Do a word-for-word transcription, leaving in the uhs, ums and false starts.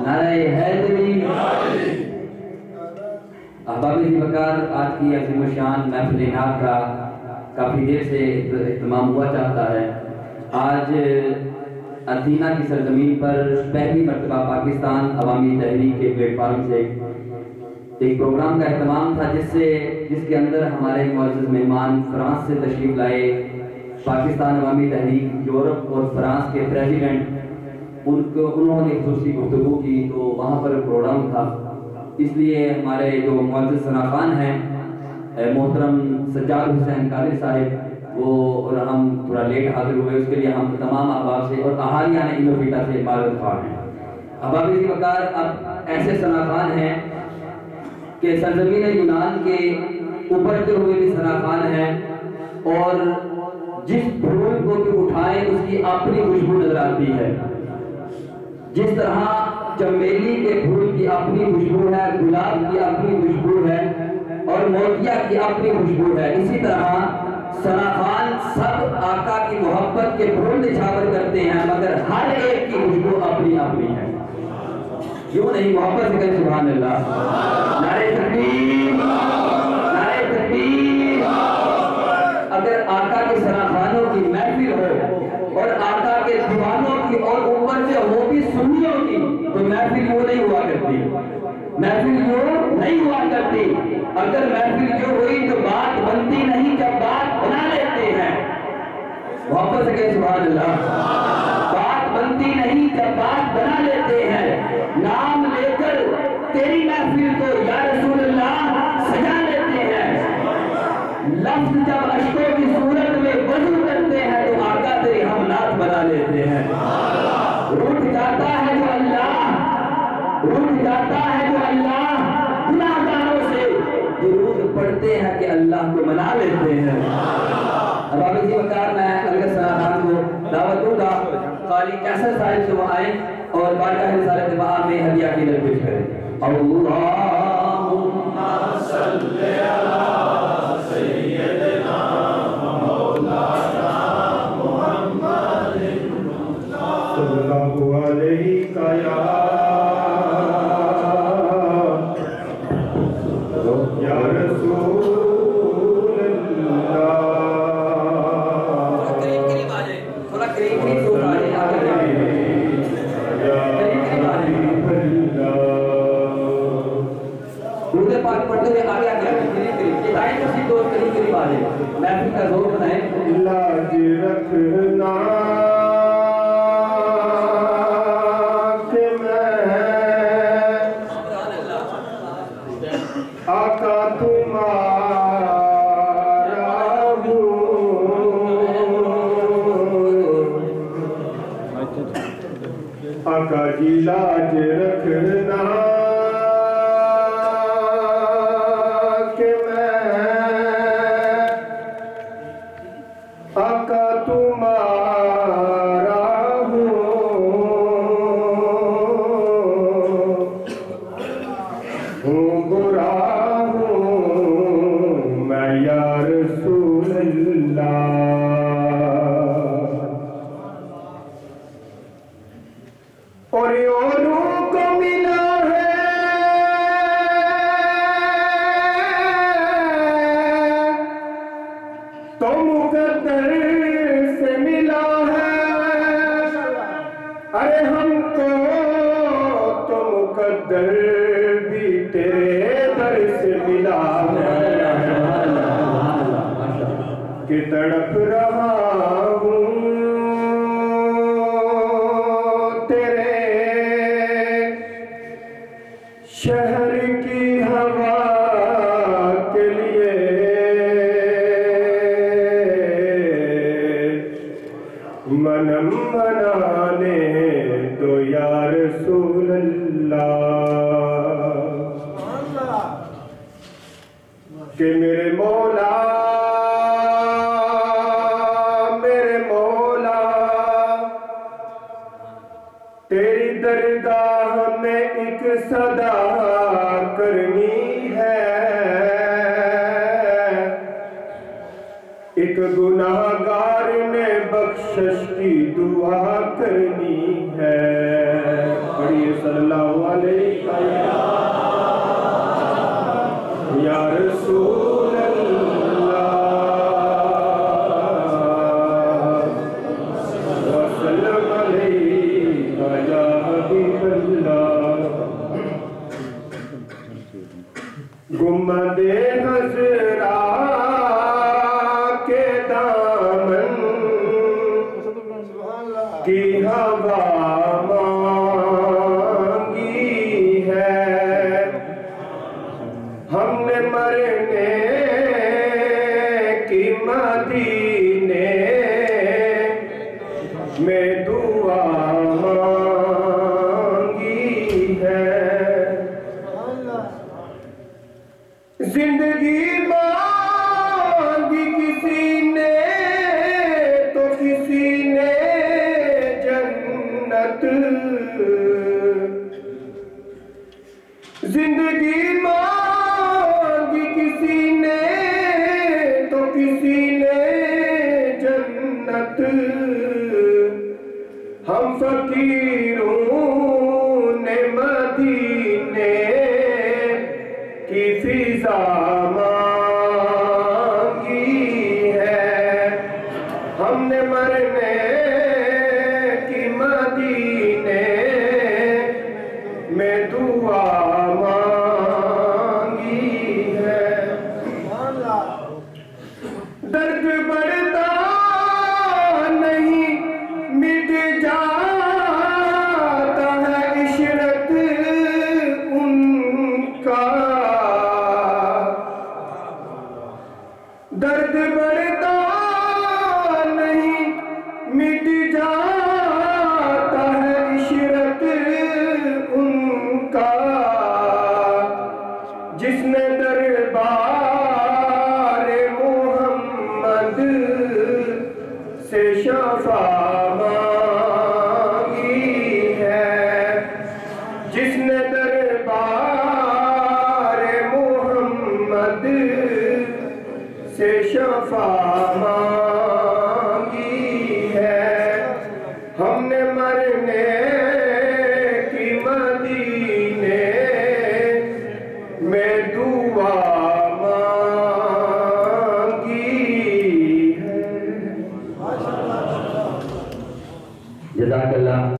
نعرہ حیدری۔ احباب ذوالفقار، آج کی عظیم الشان محفل نعت کا کافی دیر سے اہتمام ہوا چاہتا ہے۔ آج ادھینا کی سرزمین پر پہلی مرتبہ پاکستان عوامی تحریک کے پلیٹ فارم سے ایک پروگرام کا اہتمام تھا، جس سے جس کے اندر ہمارے معزز مہمان فرانس سے تشریف لائے۔ پاکستان عوامی تحریک یورپ اور فرانس کے پریزیڈنٹ ان کو انہوں نے خصوصی گفتگو کی، تو وہاں پر پروگرام تھا، اس لیے ہمارے جو معزز ثناخان ہیں محترم سجاد حسین قادری صاحب، وہ اور ہم تھوڑا لیٹ حاضر ہوئے، اس کے لیے ہم تمام احباب سے اور اہالیان ایلوفیٹا سے معذرت خواہ ہیں۔ احباب ذوالفقار، اب ایسے ثناخان ہیں کہ سرزمین یونان کے ابھرتے ہوئے بھی ثناخان ہیں، اور جس پھول کو بھی اٹھائیں اس کی اپنی خوشبو نظر آتی ہے۔ جس طرح چمیلی کے پھول کی اپنی خوشبو ہے، گلاب کی اپنی خوشبو ہے، اور موتیا کی اپنی خوشبو ہے، اسی طرح ثناخان سب آقا کی محبت کے پھول نچھاور کرتے ہیں، مگر ہر ایک کی خوشبو اپنی اپنی ہے۔ کیوں نہیں؟ محبت سے کہیں سبحان اللہ، نعرہ تکبیر، نعرہ تکبیر۔ اگر آقا کے ثناخانوں کی محفل ہو اور آقا کے دیوانوں کی اور اوپر سے ہو بھی سنیوں کی، تو محفل وہ نہیں ہوا کرتی، محفل وہ نہیں ہوا کرتی۔ اگر محفل جو ہوئی تو بات بنتی نہیں، جب بات بنا لیتے ہیں، محبت سے کہیں سبحان اللہ، بات بنتی نہیں جب بات بنا لیتے ہیں۔ نام لے کر تیری محفل کو یا رسول اللہ سجا لیتے ہیں، لفظ جب اشکوں کی صورت میں وضو کرتے ہیں تو آقا تیری ہم نعت بنا لیتے ہیں۔ روٹ جاتا ہے جو اللہ، روٹ جاتا ہے جو اللہ گناہگاروں سے، درود پڑھتے ہیں کہ اللہ کو منا لیتے ہیں۔ احباب ذوالفقار، میں الگ ثناخان کو دعوت دوں گا قاری کیسر صاحب سے وہ آئیں اور بارگاہ رسالت بہار میں ہدیہ کی نذر پیش کریں۔ اللہم صلی علی سیدنا مولانا محمد صلی اللہ علیہ یا یا رسول اللہ۔ قریب قریب آ جائیں، تھوڑا قریب قریب تو آ جائیں، آگے درود پاک پڑھتے ہوئے آگے آگے قریب قریب یہ دائیں کسی دوست قریب قریب آ جائیں، محفل کا زور بنائیں۔ لاج رکھنا کہ میں آقا تمہارا ہوں، آقا جی لاج رکھنا کہ میں آقا تمہارا ہوں، ہوں برا ہوں میں یا رسول اللہ۔ اور اوروں کو ملا ہے تو مقدر سے ملا ہے، ارے ہم کو تو مقدر بھی تیرے در سے ملا ہے، کہ تڑپ رہا ہوں تیرے شہر کی ہوا کے لیے، منم منانے دو یا رسول اللہ، کہ میرے مولا میرے مولا تیری درگاہ میں ایک صدا کرنی ہے، ایک گناہگار نے بخشش کی دعا کرنی ہے۔ پڑھیے صلی اللہ گنبد خضرا کے دامن کی ہوا مانگی ہے، ہم نے مرنے کی مدینے میں دعا مانگی ہے۔ زندگی مانگی کسی نے تو کسی نے جنت، زندگی مانگی کسی نے تو کسی نے جنت، ہم فقیروں نے مدینے کی فضا مانگی ہے، ہم نے مرنے کی مدینے میں دعا مانگی ہے۔ درد بڑھتا نہیں مٹ جاتا ہے عشرت ان کا، درد بڑھتا نہیں مٹ جاتا ہے عشرت ان کا، جس نے دربار محمد سے شفا مانگی ہے، جس نے دربار محمد سے شفا مانگی